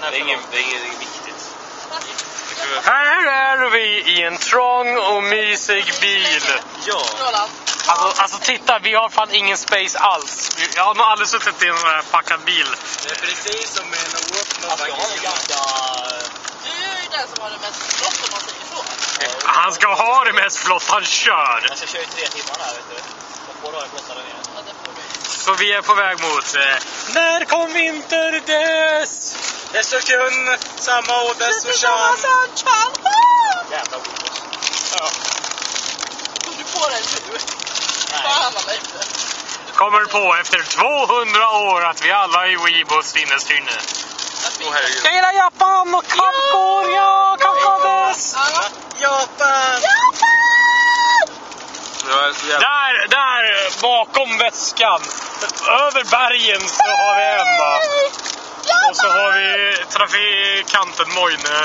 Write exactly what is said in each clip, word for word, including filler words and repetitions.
är ingen, det är ingen, det är ingen viktigt. Här är vi i en trång och mysig bil. Ja. Alltså, alltså titta, vi har fan ingen space alls. Jag har nog aldrig suttit i en sån här packad bil. Det är precis som en Warp. Alltså, jag har ganska... Du är ju den som har det mest flott om man säger så. Han ska ha det mest flott, han kör. Jag ska köra i tre timmar här, vet du. Och på då är det flottare ner. Ja, det får du. Så vi är på väg mot... Eh, när kom vinterdess? Dess och kun, samma och dess och kön. Jävla Weebos. Ja. Tog du på den nu? Fan vad lätt. Kommer på efter tvåhundra år att vi alla är Weebos innerst inne. Åh herregud. Jag gillar Japan och Kamkorea, Kamkodess! Japan! Där, där bakom väskan, över bergen så har vi Emma. Och så har vi trafikanten Mojne.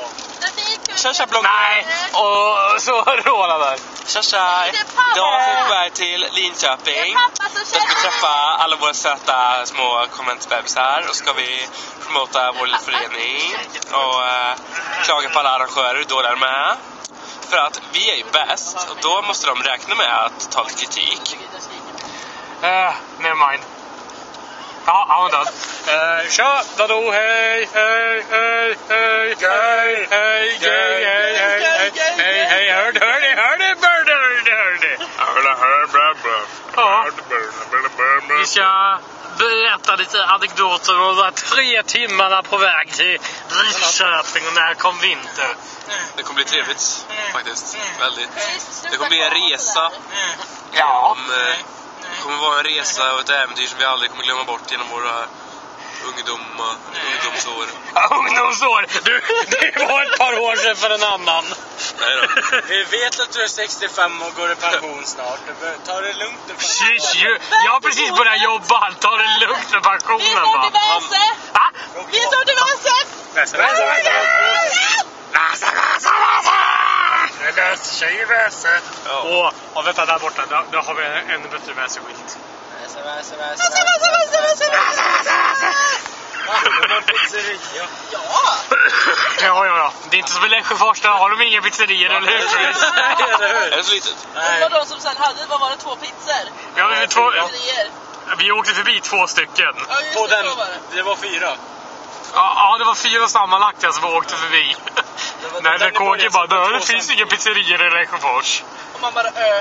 Tja tja bloggen. Nej, och så Roland där. Tja tja. Idag är vi på väg till Linköping. Då ska vi träffa alla våra söta små konventsbebisar. Och ska vi promota vår lilla förening. Och äh, klaga på alla arrangörer hur dåliga de är. För att vi är ju bäst. Och då måste de räkna med att ta lite kritik. Uh, never mind. Ja, han var död. Uh, tja, dadå, hej, hej, hej, hej, hej, hej, hej, hej, hej, hej, hej, hörde, hörde, hörde, hörde, hörde, hörde. Ja, vi ska berätta lite anekdoter och de här tre timmarna på väg till Linköping och när kom vinter. Det kommer bli trevligt faktiskt. Väldigt. Det kommer bli en resa. Ja. Om, eh, det kommer vara en resa och ett äventyr som vi aldrig kommer glömma bort genom våra ungdom, ungdomsår. Ungdomsår! Du, det var ett par år sedan för en annan. Nej då. Vi vet att du är sextiofem och går i pension snart. Ta det lugnt nu. Shit, ju, jag har precis börjat jobba. Ta det lugnt med pensionen, va? Va? Vi står till vänster! Väser, väser, väser! Väser, väser, väser! Det löser sig i väser. Och, och vänta, där borta, där, där har vi en ännu bättre väserskylt. Väser, väser, väser, väser, väser, pizzeria. Ja! Ja, ja, ja. Det är inte som i Lesjöfors, där har de inga pizzerier, eller hur? Är det så litet? Det var de som sen hade, vad var det, två pizzor? Ja, vi, två, Pizzerier. vi åkte förbi två stycken. Ja, just På det, den, så var det. det var fyra. Ja, ja, det var fyra sammanlagt alltså, vi åkte förbi. Nej, det K G bara, det finns inga pizzerier i Lesjöfors. Och man bara, ö...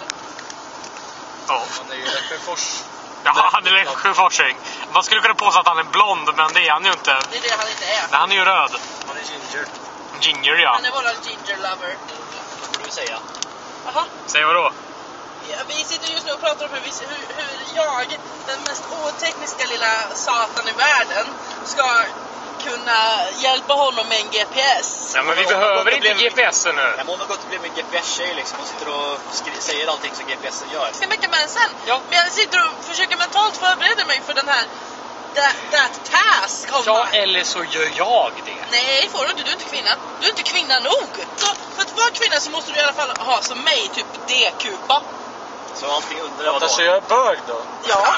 Ja. Han är ju Lesjöfors. Ja, han är Lesjöforsing. Man skulle kunna påstå att han är blond, men det är han ju inte. Det är det han inte är. Nej, han är ju röd. Han är ginger. Ginger, ja. Han är våran ginger lover. Vad får du säga? Jaha. Säg vadå? Ja, vi sitter just nu och pratar om hur, vi, hur, hur jag, den mest otekniska lilla satan i världen, ska kunna hjälpa honom med en G P S. Ja, men vi behöver inte G P S-en nu. Jag måste gått och blivit en G P S-tjej liksom och sitter och skri- säger allting som G P S-en gör. Jag ska mycket med den sen. Ja. Men jag sitter och försöker mentalt förbereda mig för den här that, that task of Ja, mine. eller så gör jag det. Nej, får du inte. Du är inte kvinna. Du är inte kvinna nog. Så för att vara kvinna så måste du i alla fall ha som mig typ D-kupa. Så allting under det var då. Så jag är bög då? Ja.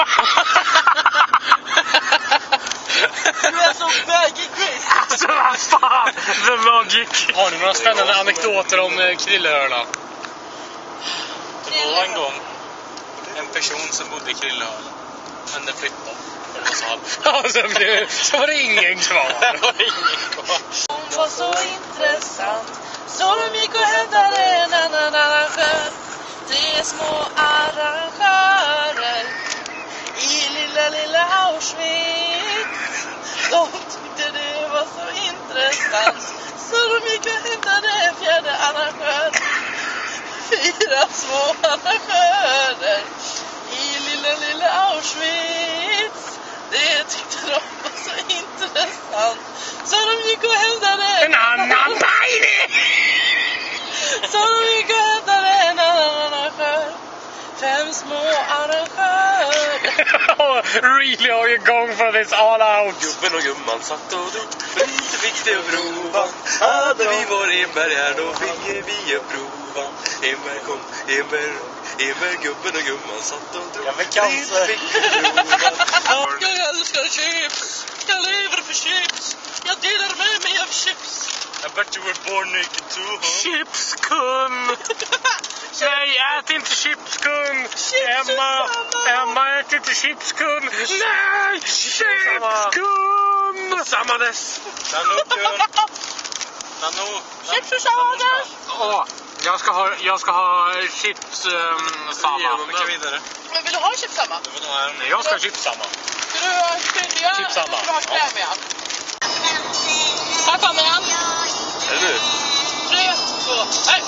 Du är så bögig, Chris. Alltså, vad fan! The logic. Har ni några spännande anekdoter om eh, Krillehörna? Det var en gång en person som bodde i Krillehörna. Men den flyttade. Ja, så, blev, så var det ingen kvar. Det var ingen kvar. Hon var så intressant. Så de gick och hämtade en annan arrangör. Tre små arrangörer i lilla, lilla Auschwitz. De tyckte det var så intressant. Så de gick och hämtade en fjärde arrangör. Fyra små arrangörer i lilla, lilla Auschwitz. Det tyckte de var så intressant. Så de gick och hämtade En annan baby! Så de gick och hämtade en annan arrangör. Fem små arrangörer. Really are you going for this all out? Gubben och gumman satt och drog. Lite fick det att prova. Hade vi vår Enberg här då fick vi att prova. Enberg kom, Enberg, Enberg, gubben och gumman satt och drog. Jag vill cancer. Jag älskar chips. Jag lever för chips. Jag delar med mig av chips. I bet you were born naked too, huh? Chipskun! Nej, ät inte chipskun! Chips Emma, är samma. Emma, ät inte chipskun! Nej, chipskun! Samma dess! Nanook, Nanook. Chips och salad. Åh, jag ska ha, jag ska ha chips um, samma. Skicka vidare. Men vill du ha chips samma? Du vill ha en... Nej, jag ska ha chips samma. Ska du ha kryddiga Chips samma. eller vill du ha krämiga? Här kommer han. Är det nu? Tre, två, ett.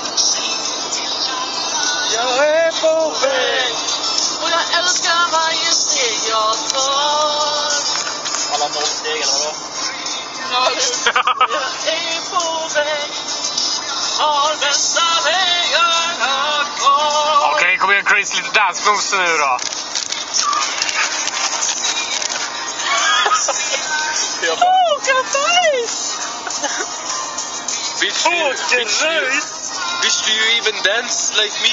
Jag är på väg! Och jag älskar varje steg jag tar. Alla noll steg eller vadå? Ja, du. Jag är på väg. Har bästa vägarna kvar. Okej, kom igen Chris, lite dance moves nu då. Åh, grattis! Bitch, you, bitch, you, bitch, do you even dance like me? I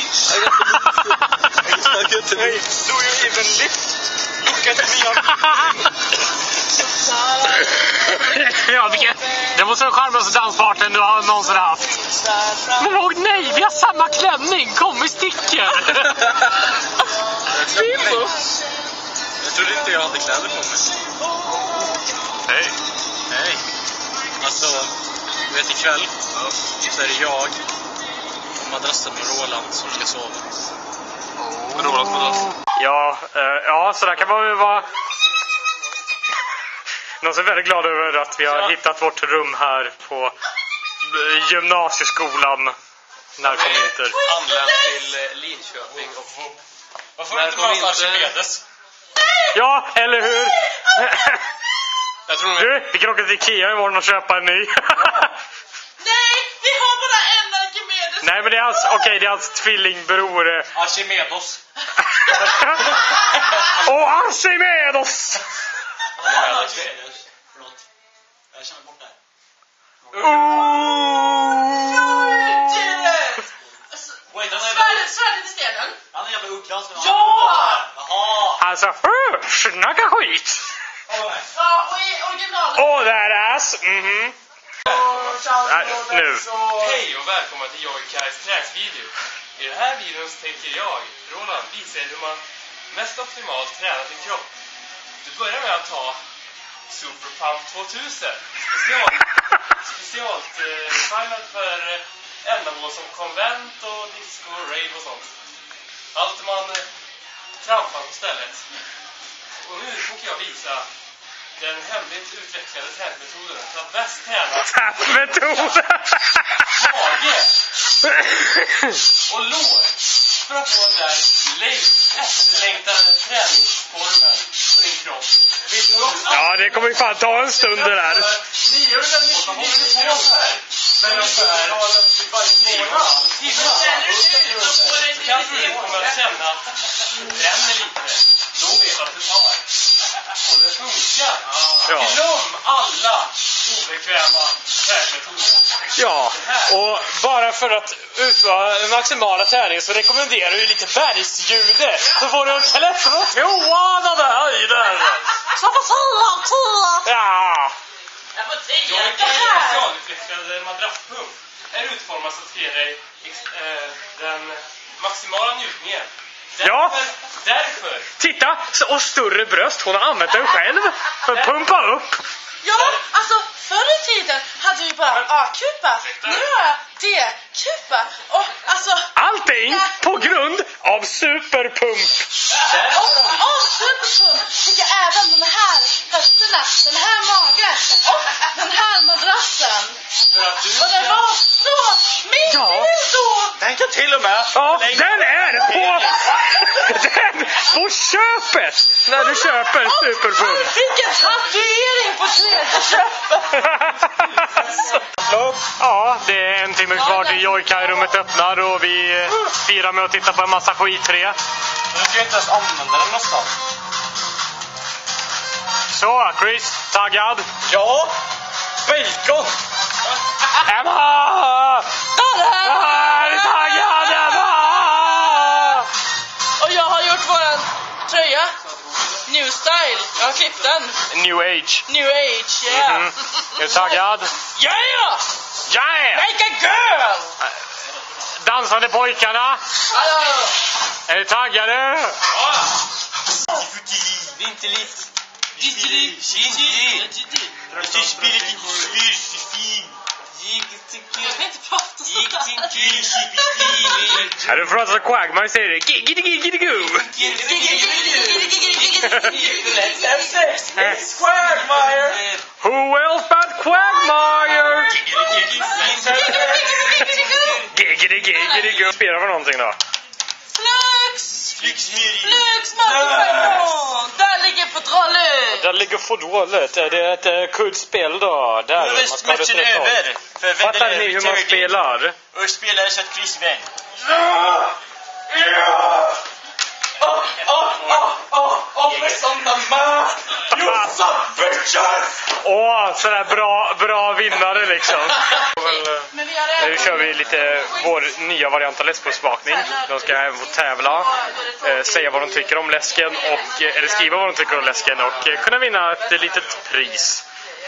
got the Hey, do you even lift? Look at me, I'm... Ja, vilken, det måste vara charmigaste dansparten du har någonsin haft. Men åh nej, vi har samma klänning. Kom, vi sticker. Bimbo. Jag trodde inte jag hade kläder på mig. Hej. Hej. Alltså, du vet ikväll så är det jag och madrassen med Roland som ska sova. Roland madrass. Ja, eh, ja, så där kan man ju vara. Någon är väldigt glad över att vi har Ja. hittat vårt rum här på eh, gymnasieskolan Narkominter. Anländ till eh, Linköping och... Varför När inte kom man inte- Archimedes? Ja, eller hur? Jag tror nog... Du, vi kan åka till Ikea imorgon och köpa en ny. Nej, vi har bara en Archimedes. Nej, men det är hans, okej, det är hans tvillingbror. eh. Archimedos. Och Archimedes! Archimedes. Förlåt. Jag känner bort det här. Wait, han är Svärdet, svärdet i stenen. Han är jävla oklass. Ja! Jaha! Alltså, uh, snacka skit! Ja, och i originalet. Åh, där ass! Mhm. Nej, nu. Hej och välkomna till jag och Kajs träningsvideo. I den här videon så tänker jag, Roland, visa er hur man mest optimalt tränar sin kropp. Du börjar med att ta Super Pump tvåtusen. Special, specialt eh, designad för eh, ändamål som konvent och disco, rave och sånt. Allt man eh, trampar på stället. Och nu tänker jag visa den hemligt utvecklade träningsmetoden för att bäst träna Tappmetod! mage och lår för att få den där efterlängtade träningsformen på din kropp. Ja, det kommer ju fan ta en stund det där. niohundranittionio kronor. Men ungefär två timmar. Så kanske du kommer att känna att det bränner lite. Då vet du att det tar. Och det funkar. Ja. Glöm alla obekväma träningsmetoder. Ja, och bara för att utföra maximala träning så rekommenderar du lite bergsjude. Så får du en skelett från tvåan av höjden. Så på tio av tio. Ja. Jag får tio. Jag Det är här. specialutvecklad madrasspump. Är utformad så att ge dig eh, den maximala njutningen. Därför, Ja. därför Titta, så- och större bröst. Hon har använt den själv för att pumpa upp. Ja, alltså förr i tiden hade vi bara A-kupa. Nu har jag D-kupa. Och alltså... Allting på grund av superpump. Och avslutet fick jag även de här höfterna, den här magen och den här madrassen. för att du Och det var så mysigt Ja. då. Den kan till och med. Ja, den är på, den på köpet när du köper Och superpump. han fick en tatuering på tredje köpet. Ja, det är en timme kvar till Joykai-rummet öppnar och vi eh, firar med att titta på en massa skit tre. Du ska inte ens använda den någonstans. Så, Chris, taggad? Ja! Bacon! Emma! Är du taggad, Emma? Och jag har gjort våran tröja. New style. Jag har klippt den. New age. New age, yeah. Mhm. Är du taggad? Yeah! Yeah! Like a girl! Dansande pojkarna. Hallå! Är du taggade? Vinterlift. Jag kan inte prata sådär. Är du pratar så Quagmire säger det. Giggity-giggity-goo. It's Quagmire! Who else but Quagmire? Giggity-giggity-goo. Spelar för någonting då? Flux! Flux, motherfucker! Där ligger fotrollet! Där ligger fodbollet. Är det ett uh, kuddspel då? Där. Nu är matchen över. För Fattar ni hur man spelar? Och spelare så att Chris vän. Oh, oh, oh, oh, oh, som mamma! You some bitches! Åh, sådär bra, bra vinnare liksom. Men vi har Nu kör vi lite vår nya variant av läskprovsmakning. De ska även få tävla, eh, säga vad de tycker om läsken och, eh, eller skriva vad de tycker om läsken och eh, kunna vinna ett litet pris.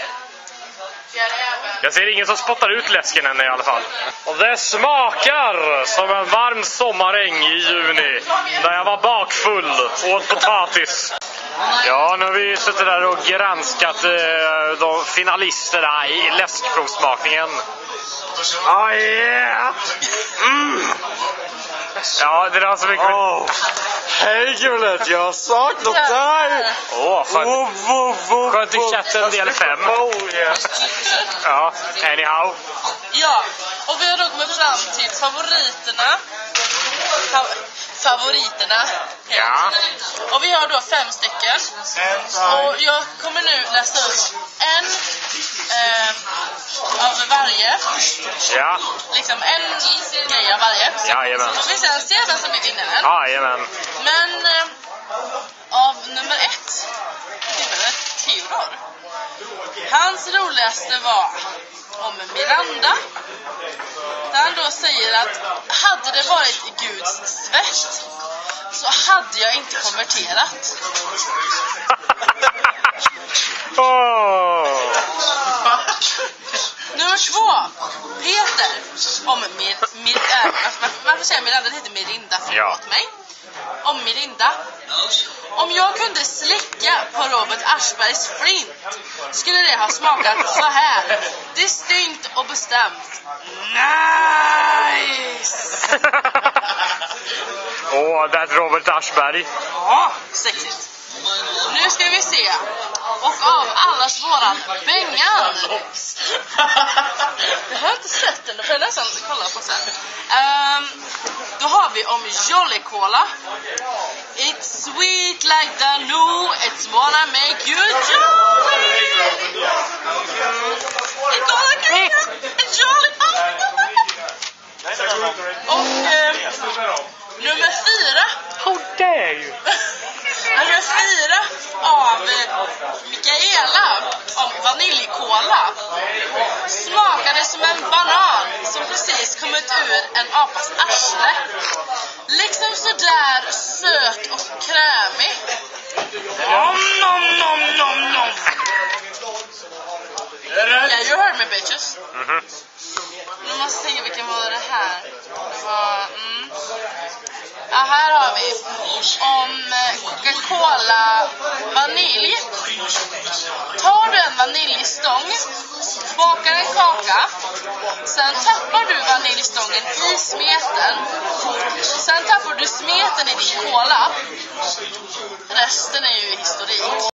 Jag ser ingen som spottar ut läsken än i alla fall. Och det smakar som en varm sommaräng i juni där jag var bakfull och åt potatis. Ja, nu har vi suttit där och granskat eh, de finalisterna i läskprovsmakningen. Ah, yeah. Mm. Ja, det är så mycket. Oh. Hej Julet, jag har saknat dig! Åh, fan. Skönt i chatten del fem. Ja, anyhow. Ja, och vi har då kommit fram till favoriterna. Fa- favoriterna. Ja. Och vi har då fem stycken. Och jag kommer nu läsa upp en eh, av varje. Ja. Liksom en grej av varje. Jajamän. Så får vi sen se vem som blir vinnaren. Jajamän. Men eh, av nummer ett, Theodor. Hans roligaste var om Miranda. Där han då säger att hade det varit Guds svett så hade jag inte konverterat. Oh. Nummer två, Peter. Om Mir, Mir, äh, varför, varför säger jag Miranda? Det heter Mirinda, förlåt Ja. mig. Om Mirinda. Om jag kunde slicka på Robert Aschbergs flint skulle det ha smakat så här. Distinkt och bestämt. Nice! Åh, oh, det är Robert Aschberg. Ja, sexigt. Nu ska vi se. Och av allas våran Bengan. Jag har inte sett den, då får jag nästan kolla på sen. Um, då har vi om Jolly Cola. It's sweet like the new, it's wanna make you jolly. It's gonna get you jolly. Och eh, nummer fyra. How dare you? Nummer fyra av Mikaela om vaniljkola smakade som en banan som precis kommit ur en apas arsle. Liksom sådär söt och krämig. Nom, nom, nom, nom, nom. Yeah, you heard me bitches. Mhm. Nu måste jag se vilken var det här. Det var... Mm. Ja, här har vi om Coca-Cola vanilj. Tar du en vaniljstång, bakar en kaka, sen tappar du vaniljstången i smeten, sen tappar du smeten i din cola. Resten är ju historik.